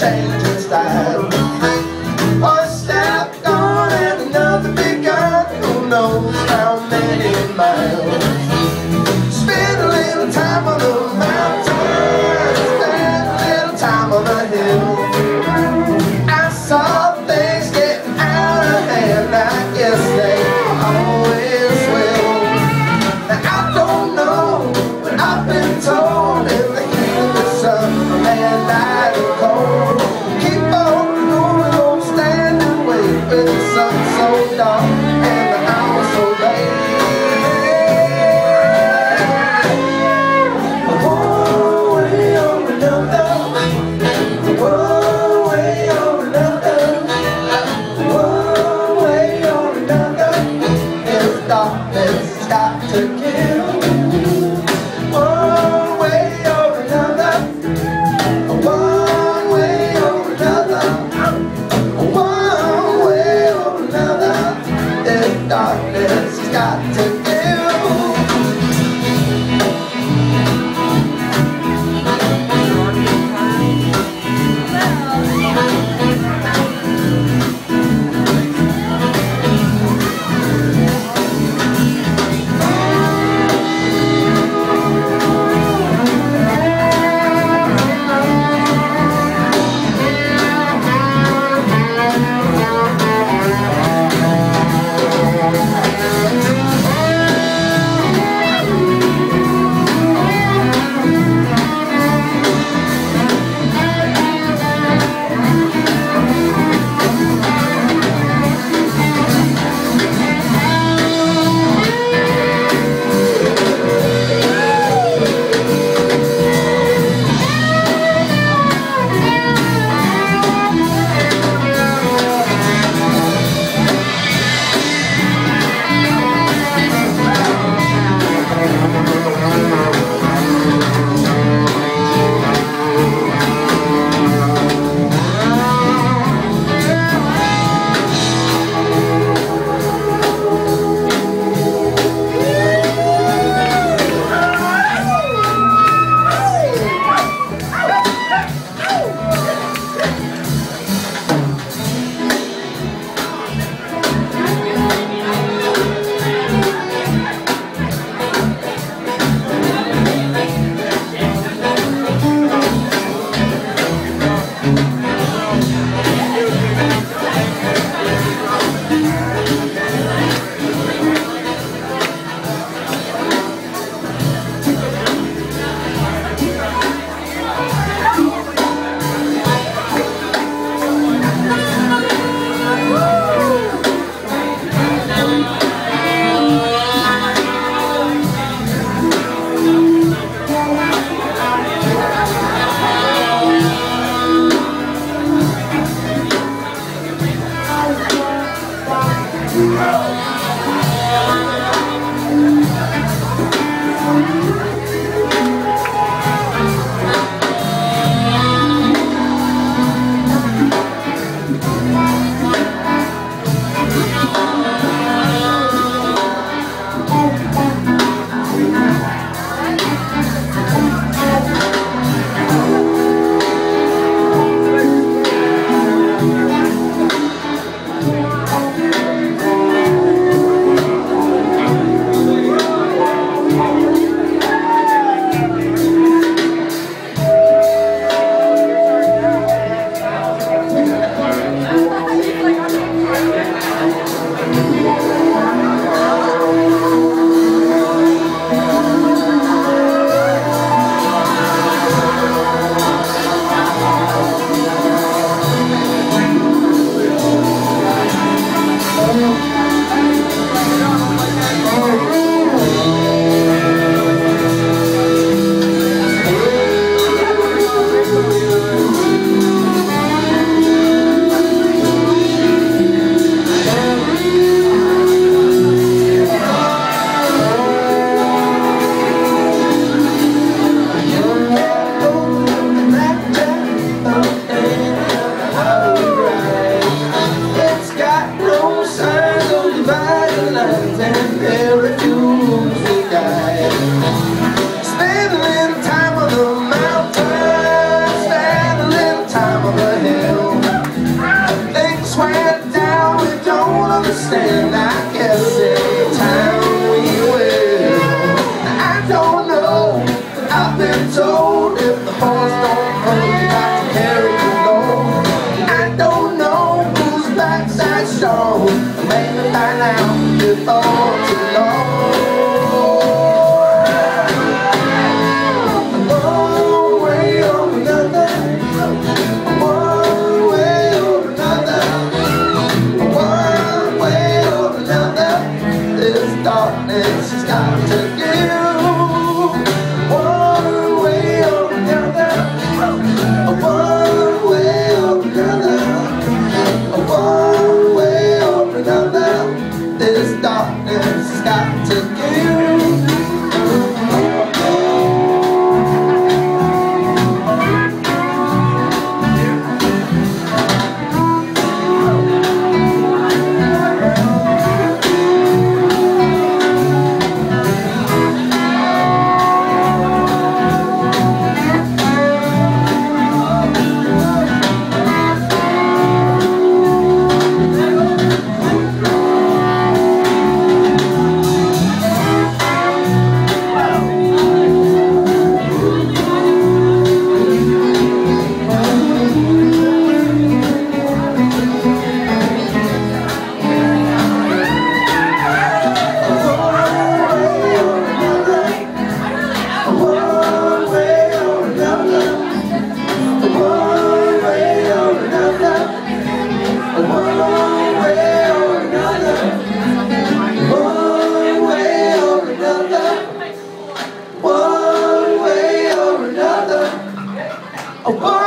dangerous style. One step gone and another begun. Who knows how many miles? Spend a little time on the mountain, spend a little time on the hill. I saw things getting out of hand, I guess they always will. Now I don't know, but I've been told in the heat of the sun, a man died of cold. been told if the horse don't pull, you got to carry the load. I don't know whose backside's strong, maybe by now before too long. One way or another, one way or another, one way or another, this darkness has got to give. One way or another, one way or another, one way or another, this darkness has got to give. One way or another,